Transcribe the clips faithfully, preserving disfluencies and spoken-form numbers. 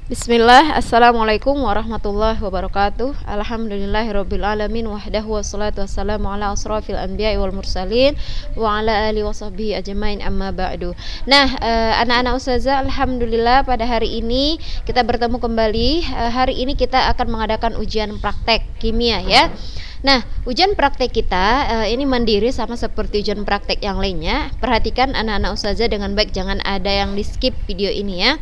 Bismillah, Assalamualaikum warahmatullahi wabarakatuh. Alhamdulillahirrabbilalamin. Wahdahu wassalatu wassalamu ala asrafil anbiya'i wal mursalin wa ala alihi wa sahbihi ajmain, amma ba'du. Nah, eh, anak-anak ustazah, Alhamdulillah pada hari ini kita bertemu kembali. eh, Hari ini kita akan mengadakan ujian praktek kimia ya. Nah, ujian praktek kita uh, ini mandiri sama seperti ujian praktek yang lainnya. Perhatikan anak-anak ustazah dengan baik, jangan ada yang di skip video ini ya.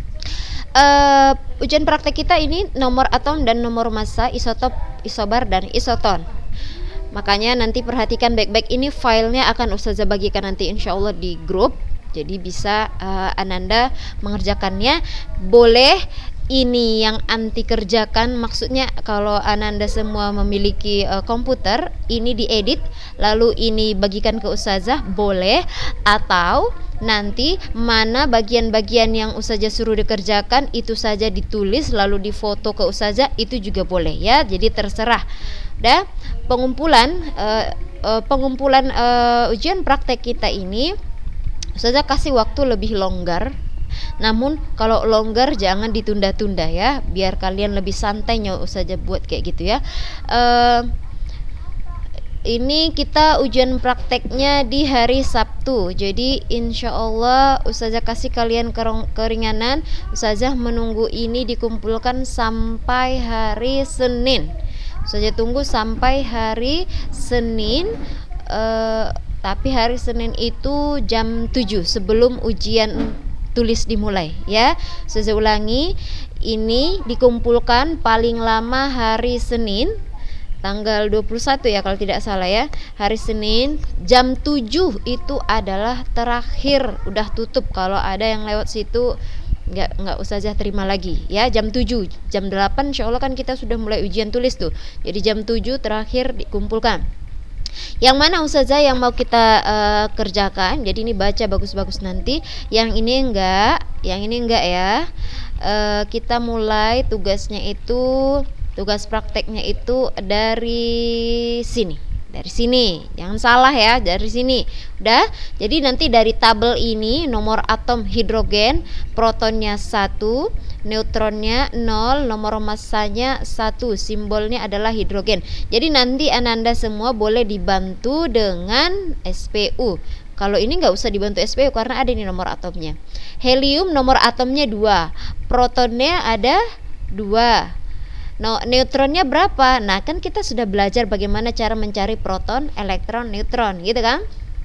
Uh, ujian praktek kita ini nomor atom dan nomor massa, isotop, isobar, dan isoton. Makanya nanti perhatikan baik-baik, ini filenya akan ustazah bagikan nanti insya Allah di grup. Jadi bisa uh, Ananda mengerjakannya. Boleh ini yang anti kerjakan, maksudnya kalau Ananda semua memiliki uh, komputer, ini diedit lalu ini bagikan ke ustazah, boleh. Atau nanti mana bagian-bagian yang ustazah suruh dikerjakan itu saja ditulis lalu difoto ke ustazah, itu juga boleh ya. Jadi terserah. Dah, pengumpulan uh, uh, pengumpulan uh, ujian praktek kita ini ustazah kasih waktu lebih longgar. Namun kalau longgar jangan ditunda-tunda ya, biar kalian lebih santainya ustazah buat kayak gitu ya. Uh, ini kita ujian prakteknya di hari Sabtu. Jadi insya Allah ustazah kasih kalian keringanan. Ustazah menunggu ini dikumpulkan sampai hari Senin. Ustazah tunggu sampai hari Senin. Uh, tapi hari Senin itu jam tujuh sebelum ujian tulis dimulai ya. Saya ulangi, ini dikumpulkan paling lama hari Senin tanggal dua puluh satu ya kalau tidak salah ya. Hari Senin jam tujuh itu adalah terakhir, udah tutup. Kalau ada yang lewat situ nggak nggak ustazah terima lagi ya. Jam tujuh, jam delapan insya Allah kan kita sudah mulai ujian tulis tuh. Jadi jam tujuh terakhir dikumpulkan. Yang mana ustazah yang mau kita uh, kerjakan. Jadi ini baca bagus-bagus nanti. Yang ini enggak, yang ini enggak ya. Uh, kita mulai tugasnya itu, tugas prakteknya itu dari sini. Dari sini, jangan salah ya, dari sini. Udah, jadi nanti dari tabel ini nomor atom hidrogen, protonnya satu, neutronnya nol, nomor massanya satu, simbolnya adalah hidrogen. Jadi nanti Ananda semua boleh dibantu dengan S P U. Kalau ini nggak usah dibantu S P U karena ada ini nomor atomnya. Helium nomor atomnya dua, protonnya ada dua. No, neutronnya berapa? Nah, kan kita sudah belajar bagaimana cara mencari proton, elektron, neutron, gitu kan?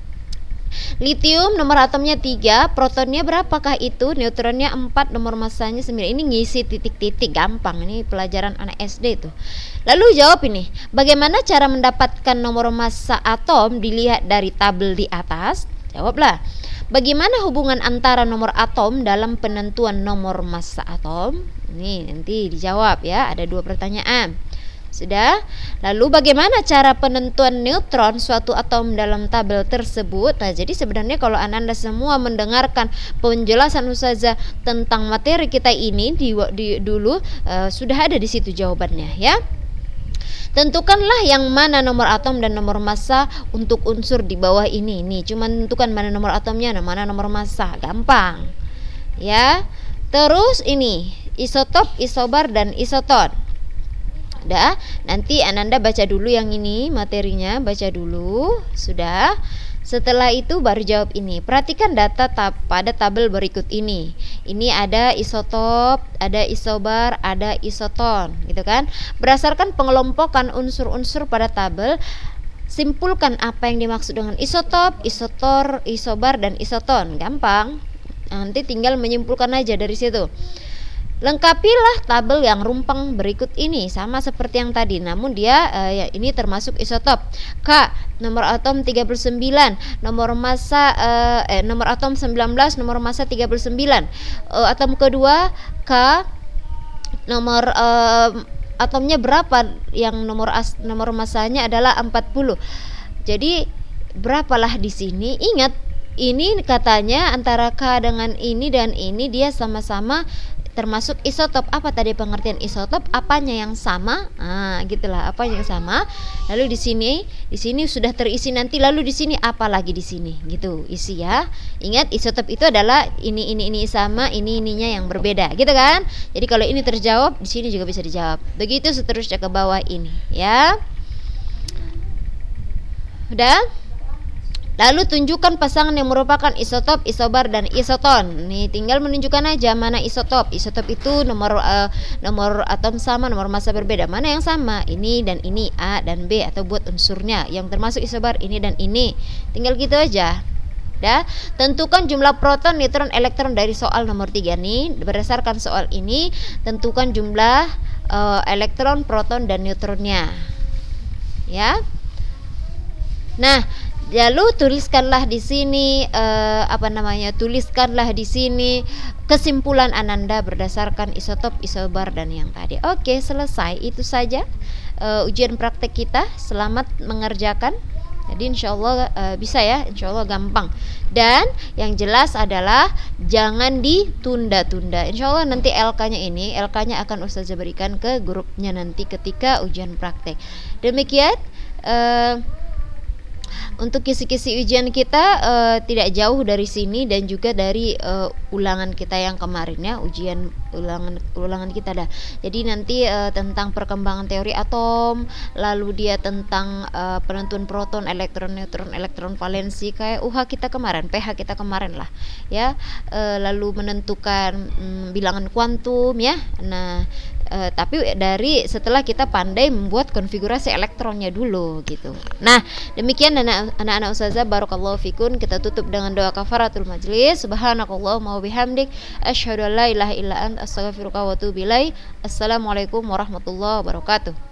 Lithium nomor atomnya tiga, protonnya berapakah itu? Neutronnya empat, nomor massanya sembilan. Ini ngisi titik-titik, gampang. Ini pelajaran anak S D tuh. Lalu jawab ini, bagaimana cara mendapatkan nomor massa atom? Dilihat dari tabel di atas. Jawablah. Bagaimana hubungan antara nomor atom dalam penentuan nomor massa atom? Ini nanti dijawab ya, ada dua pertanyaan. Sudah? Lalu bagaimana cara penentuan neutron suatu atom dalam tabel tersebut? Nah, jadi sebenarnya kalau Ananda semua mendengarkan penjelasan ustazah tentang materi kita ini di, di dulu uh, sudah ada di situ jawabannya ya. Tentukanlah yang mana nomor atom dan nomor massa untuk unsur di bawah ini. Nih, cuma tentukan mana nomor atomnya dan mana nomor massa. Gampang. Ya. Terus ini, isotop, isobar, dan isoton. Udah, nanti Ananda baca dulu yang ini materinya, baca dulu. Sudah. Setelah itu baru jawab ini. Perhatikan data tab pada tabel berikut ini. Ini ada isotop, ada isobar, ada isoton, gitu kan? Berdasarkan pengelompokan unsur-unsur pada tabel, simpulkan apa yang dimaksud dengan isotop, isotor, isobar, dan isoton. Gampang. Nanti tinggal menyimpulkan aja dari situ. Lengkapilah tabel yang rumpang berikut ini, sama seperti yang tadi, namun dia uh, ya, ini termasuk isotop. K, nomor atom tiga puluh sembilan, nomor massa uh, eh, nomor atom sembilan belas, nomor massa tiga puluh sembilan. Uh, atom kedua K, nomor uh, atomnya berapa? Yang nomor as, nomor massanya adalah empat puluh. Jadi berapalah di sini? Ingat, ini katanya antara K dengan ini dan ini dia sama-sama termasuk isotop. Apa tadi pengertian isotop? Apanya yang sama? Nah, gitulah, apa yang sama. Lalu di sini, di sini sudah terisi nanti, lalu di sini apa lagi di sini? Gitu, isi ya. Ingat, isotop itu adalah ini ini ini sama, ini ininya yang berbeda, gitu kan? Jadi kalau ini terjawab, di sini juga bisa dijawab. Begitu seterusnya ke bawah ini, ya. Udah? Lalu tunjukkan pasangan yang merupakan isotop, isobar, dan isoton. Nih tinggal menunjukkan aja mana isotop. Isotop itu nomor uh, nomor atom sama, nomor massa berbeda. Mana yang sama? Ini dan ini, A dan B, atau buat unsurnya. Yang termasuk isobar ini dan ini. Tinggal gitu aja. Ya, tentukan jumlah proton, neutron, elektron dari soal nomor tiga nih. Berdasarkan soal ini, tentukan jumlah uh, elektron, proton, dan neutronnya. Ya. Nah, lalu tuliskanlah di sini uh, apa namanya? Tuliskanlah di sini kesimpulan Ananda berdasarkan isotop, isobar, dan yang tadi. Oke, selesai. Itu saja uh, ujian praktek kita. Selamat mengerjakan. Jadi insya Allah uh, bisa ya, insya Allah gampang. Dan yang jelas adalah jangan ditunda-tunda. Insya Allah nanti L K-nya ini, L K-nya akan Ustazah berikan ke grupnya nanti ketika ujian praktek. Demikian. Uh, Untuk kisi-kisi ujian kita uh, tidak jauh dari sini dan juga dari uh, ulangan kita yang kemarin ya, ujian ulangan ulangan kita dah. Jadi nanti uh, tentang perkembangan teori atom, lalu dia tentang uh, penentuan proton, elektron, neutron, elektron valensi kayak U H kita kemarin, P H kita kemarin lah ya. Uh, lalu menentukan um, bilangan kuantum ya. Nah, Uh, tapi dari setelah kita pandai membuat konfigurasi elektronnya dulu gitu. Nah, demikian anak-anak Ustazah, barakallahu fikun. Kita tutup dengan doa kafaratul majlis. Subhanakallahumma wa bihamdik, asyhadu an la ilaha illa anta, astaghfiruka wa atubu ilaik. Assalamualaikum warahmatullahi wabarakatuh.